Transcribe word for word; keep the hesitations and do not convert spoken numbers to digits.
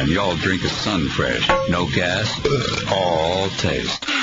and y'all drink it Sunfresh. No gas, all taste.